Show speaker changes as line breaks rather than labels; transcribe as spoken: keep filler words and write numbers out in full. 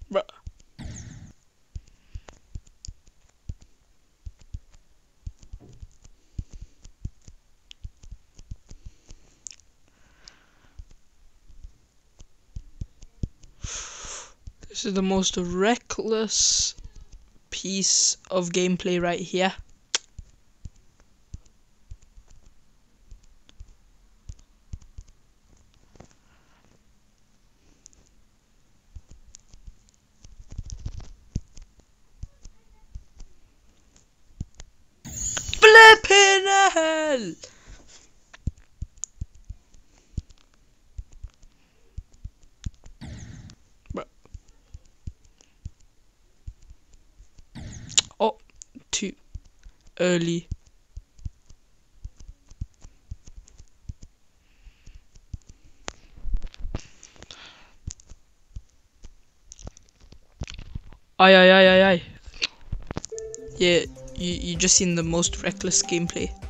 Bruh. This is the most reckless piece of gameplay right here. Flipping hell! Bruh. Oh, too early. Aye, aye, aye, aye, aye. Yeah, you, you just seen the most reckless gameplay.